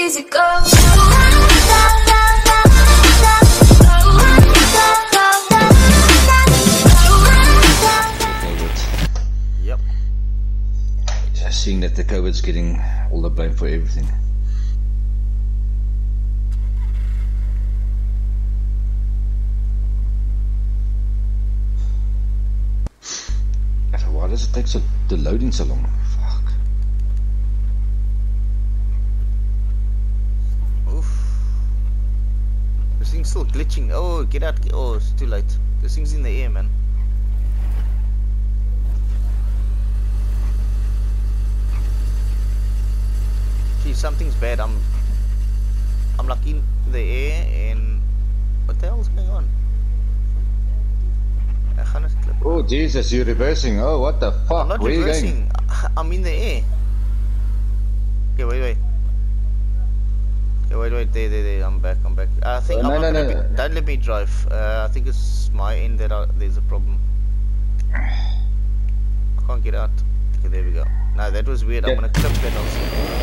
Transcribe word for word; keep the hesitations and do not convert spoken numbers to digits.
easy go. Yep. Seeing that the COVID's getting all the blame for everything. Why does it take so the loading so long? Fuck. Oof. This thing's still glitching. Oh, get out. Oh, it's too late. This thing's in the air, man. Gee, something's bad. I'm I'm like in the air and what the hell's going on? Oh Jesus, you're reversing. Oh, what the fuck? I'm not Where reversing. Are you going? I'm in the air. Okay, wait, wait. Okay, wait, wait. There, there, there. I'm back. I'm back. I think Oh, I'm no, not no, gonna no, be, no. Don't let me drive. Uh, I think it's my end that I, there's a problem. I can't get out. Okay, there we go. No, that was weird. Yeah. I'm gonna clip that also.